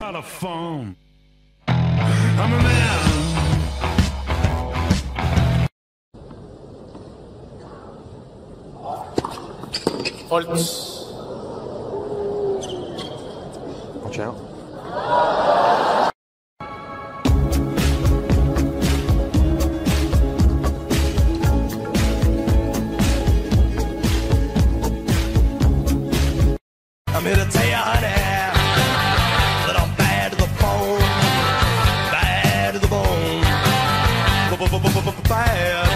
lot of fun. I'm a man. Holtz. Watch out. I'm here to tell you, honey, that I'm bad to the bone, bad to the bone, bad.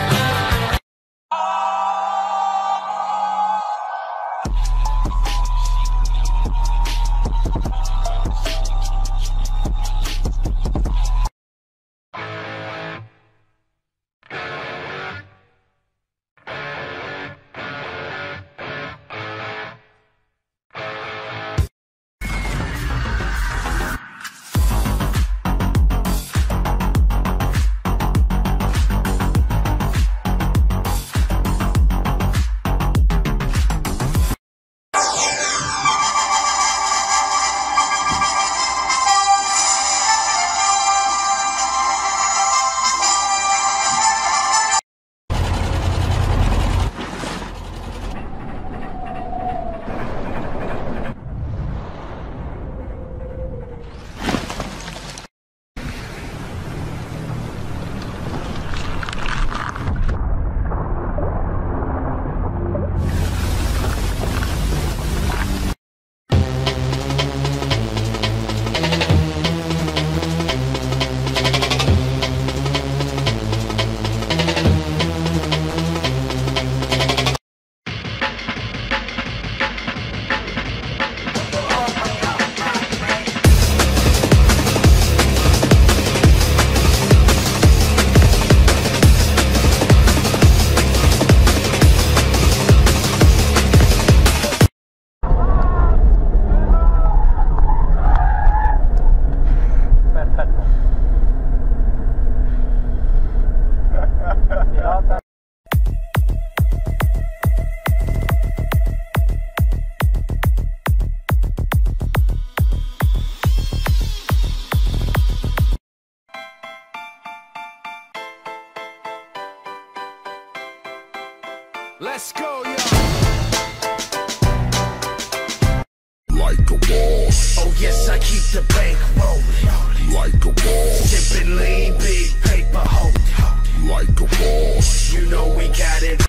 Let's go, yo. Like a boss. Oh yes, I keep the bank rolling. Like a boss. Sipping lean, big paper holding. Like a boss. You know we got it.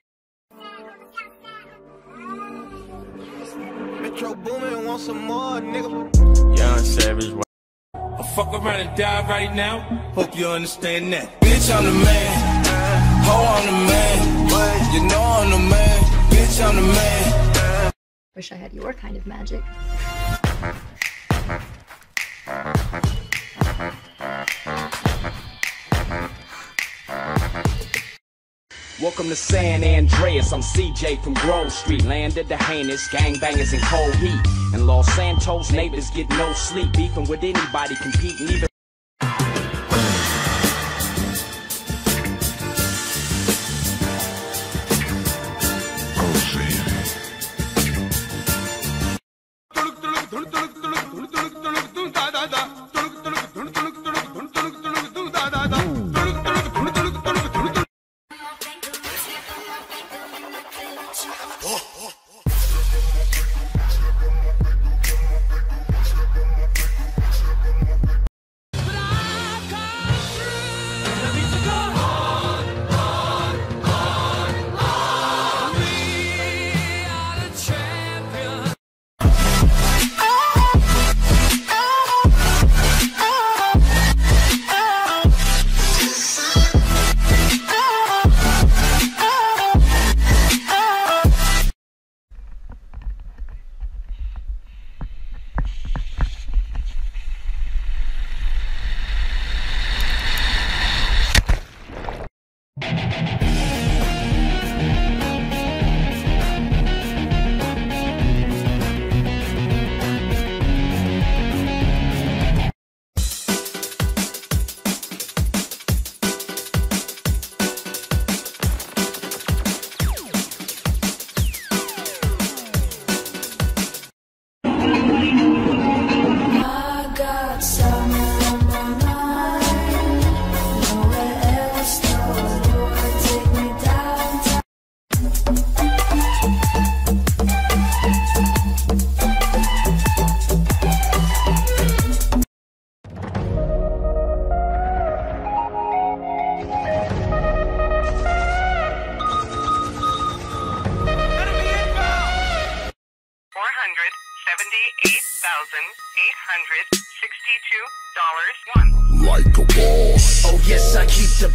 Metro Boomin, want some more, nigga. Young Savage. I'll fuck around and die right now. Hope you understand that. Bitch, I'm the man. Ho, I'm the man. You know I'm the man. Bitch, I'm the man. Wish I had your kind of magic. Welcome to San Andreas, I'm CJ from Grove Street. Landed the heinous, gangbangers in cold heat. And Los Santos neighbors get no sleep. Beefing with anybody, competing even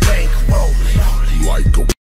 bank rolling. like a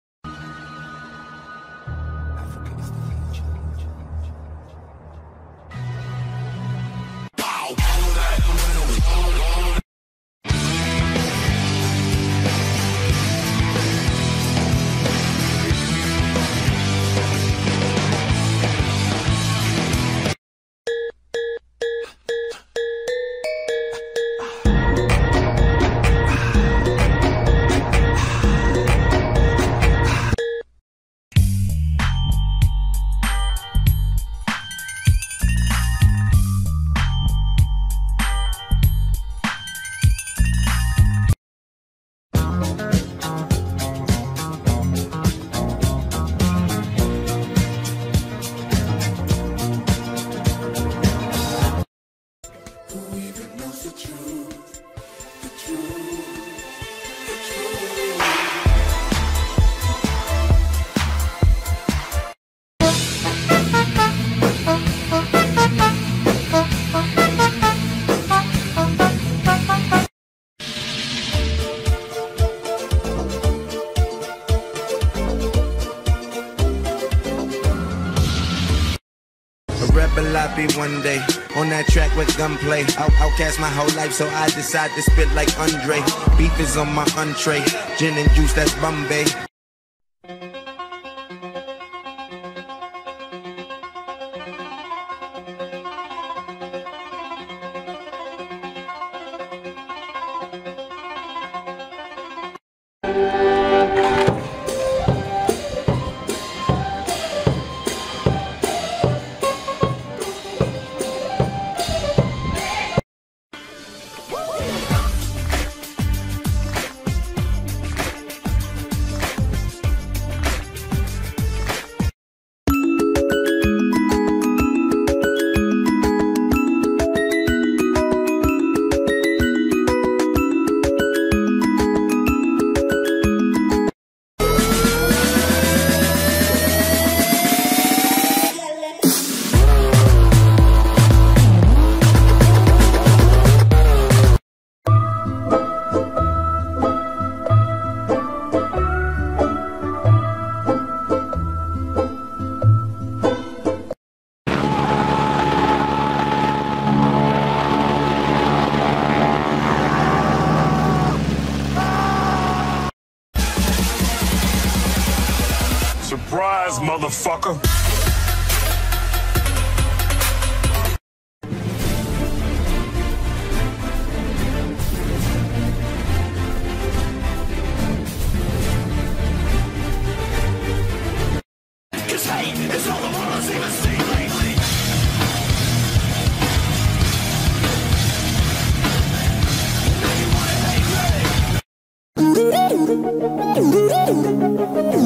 rebel I be one day, on that track with gunplay. Outcast my whole life, so I decide to spit like Andre. Beef is on my entree, gin and juice, that's Bombay. Surprise, motherfucker. like a